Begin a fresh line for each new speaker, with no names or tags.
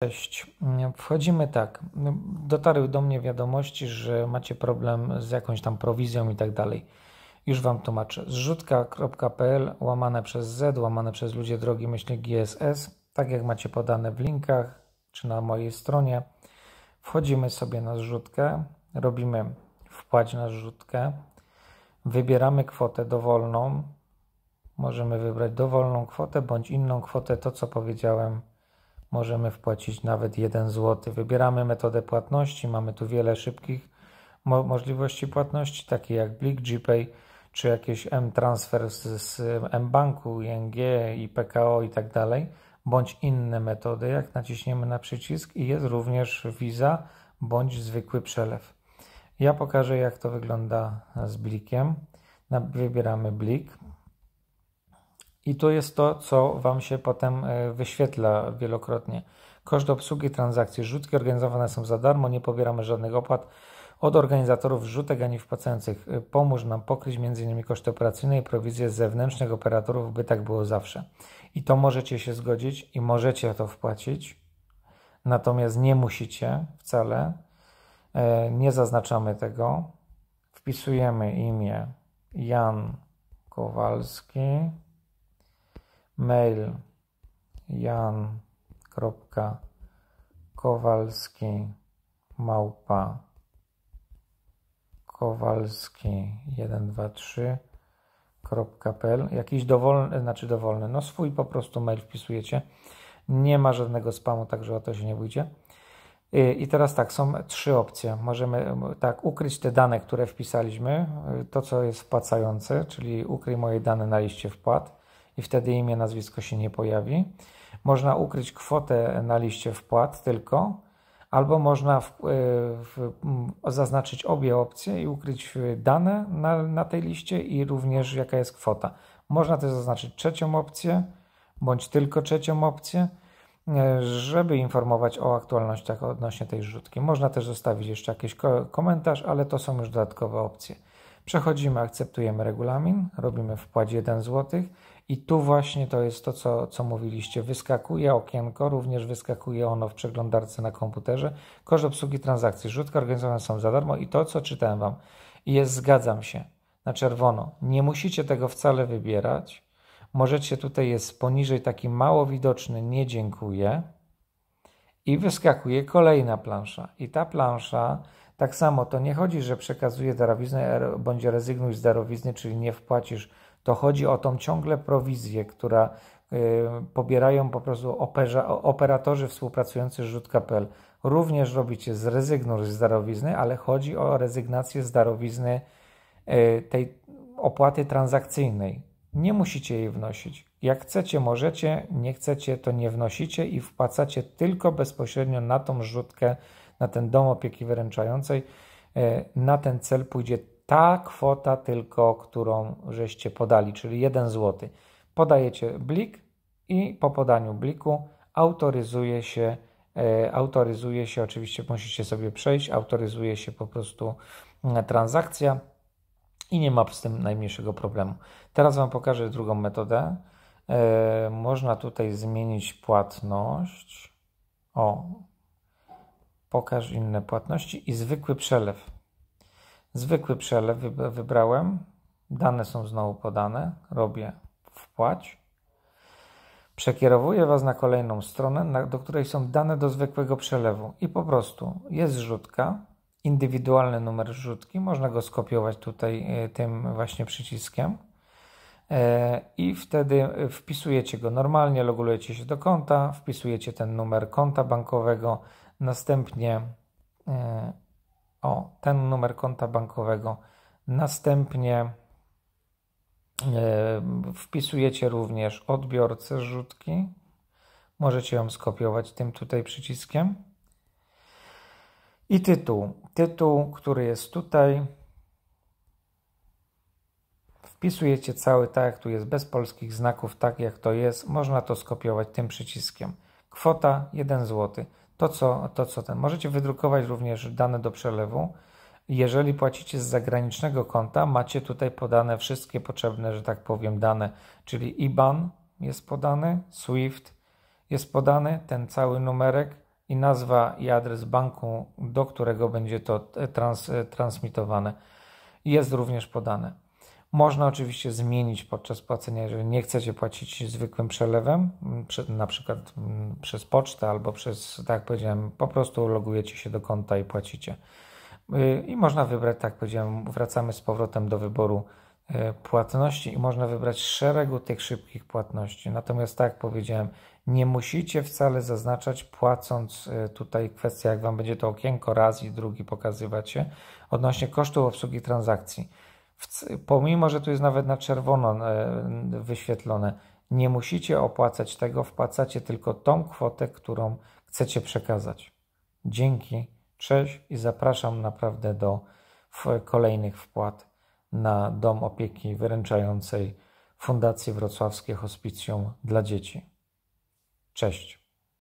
Cześć. Wchodzimy tak. Dotarły do mnie wiadomości, że macie problem z jakąś tam prowizją i tak dalej. Już Wam tłumaczę. Zrzutka.pl /z/ ludzie drogi /GSS. Tak jak macie podane w linkach czy na mojej stronie. Wchodzimy sobie na zrzutkę. Robimy wpłać na zrzutkę. Wybieramy kwotę dowolną. Możemy wybrać dowolną kwotę bądź inną kwotę. To co powiedziałem. Możemy wpłacić nawet 1 zł. Wybieramy metodę płatności. Mamy tu wiele szybkich możliwości płatności, takie jak Blik, GPay, czy jakieś M-Transfer z M-Banku, ING, PKO i tak dalej, bądź inne metody, jak naciśniemy na przycisk i jest również Visa, bądź zwykły przelew. Ja pokażę, jak to wygląda z Blikiem. Wybieramy Blik. I to jest to, co Wam się potem wyświetla wielokrotnie. Koszt obsługi transakcji. Zrzutki organizowane są za darmo, nie pobieramy żadnych opłat od organizatorów zrzutek ani wpłacających. Pomóż nam pokryć m.in. koszty operacyjne i prowizje z zewnętrznych operatorów, by tak było zawsze. I to możecie się zgodzić i możecie to wpłacić, natomiast nie musicie wcale. Nie zaznaczamy tego. Wpisujemy imię Jan Kowalski. Mail jan.kowalski123.pl. Jakiś dowolny, no swój po prostu mail wpisujecie. Nie ma żadnego spamu, także o to się nie bójcie. I teraz tak, są 3 opcje. Możemy tak ukryć te dane, które wpisaliśmy, to co jest wpłacające, czyli ukryj moje dane na liście wpłat. I wtedy imię, nazwisko się nie pojawi. Można ukryć kwotę na liście wpłat tylko, albo można zaznaczyć obie opcje i ukryć dane na tej liście i również jaka jest kwota. Można też zaznaczyć trzecią opcję, bądź tylko trzecią opcję, żeby informować o aktualnościach odnośnie tej zrzutki. Można też zostawić jeszcze jakiś komentarz, ale to są już dodatkowe opcje. Przechodzimy, akceptujemy regulamin, robimy wpłać 1 zł i tu właśnie to jest to, co mówiliście. Wyskakuje okienko, również wyskakuje ono w przeglądarce na komputerze. Koszt obsługi transakcji. Zrzutki organizowane są za darmo i to, co czytałem Wam. I jest zgadzam się na czerwono. Nie musicie tego wcale wybierać. Możecie, tutaj jest poniżej taki mało widoczny nie dziękuję i wyskakuje kolejna plansza. I ta plansza tak samo, to nie chodzi, że przekazuje darowiznę bądź rezygnuj z darowizny, czyli nie wpłacisz. To chodzi o tą ciągle prowizję, która pobierają po prostu operatorzy współpracujący z zrzutka.pl. Również robicie zrezygnuj z darowizny, ale chodzi o rezygnację z darowizny tej opłaty transakcyjnej. Nie musicie jej wnosić. Jak chcecie, możecie, nie chcecie, to nie wnosicie i wpłacacie tylko bezpośrednio na tą zrzutkę, na ten dom opieki wyręczającej. Na ten cel pójdzie ta kwota tylko, którą żeście podali, czyli 1 zł. Podajecie blik i po podaniu bliku autoryzuje się, oczywiście musicie sobie przejść, autoryzuje się po prostu transakcja i nie ma z tym najmniejszego problemu. Teraz Wam pokażę drugą metodę. Można tutaj zmienić płatność. Pokaż inne płatności i zwykły przelew. Zwykły przelew wybrałem. Dane są znowu podane. Robię wpłać. Przekierowuję Was na kolejną stronę, do której są dane do zwykłego przelewu. I po prostu jest zrzutka, indywidualny numer zrzutki. Można go skopiować tutaj tym właśnie przyciskiem. I wtedy wpisujecie go normalnie, logujecie się do konta, wpisujecie ten numer konta bankowego, następnie ten numer konta bankowego, następnie wpisujecie również odbiorcę zrzutki, możecie ją skopiować tym tutaj przyciskiem i tytuł, który jest tutaj. Wpisujecie cały tak, jak tu jest, bez polskich znaków, tak jak to jest. Można to skopiować tym przyciskiem. Kwota 1 zł. Możecie wydrukować również dane do przelewu. Jeżeli płacicie z zagranicznego konta, macie tutaj podane wszystkie potrzebne, że tak powiem, dane, czyli IBAN jest podany, SWIFT jest podany, ten cały numerek, i nazwa i adres banku, do którego będzie to transmitowane, jest również podane. Można oczywiście zmienić podczas płacenia, jeżeli nie chcecie płacić zwykłym przelewem, na przykład przez pocztę albo przez, tak jak powiedziałem, po prostu logujecie się do konta i płacicie. I można wybrać, tak jak powiedziałem, wracamy z powrotem do wyboru płatności i można wybrać z szeregu tych szybkich płatności. Natomiast tak jak powiedziałem, nie musicie wcale zaznaczać, płacąc tutaj kwestia, jak Wam będzie to okienko raz i drugi pokazywać się, odnośnie kosztów obsługi transakcji. Pomimo, że tu jest nawet na czerwono wyświetlone, nie musicie opłacać tego, wpłacacie tylko tą kwotę, którą chcecie przekazać. Dzięki, cześć i zapraszam naprawdę do kolejnych wpłat na Dom Opieki Wyręczającej Fundacji Wrocławskie Hospicjum dla Dzieci. Cześć.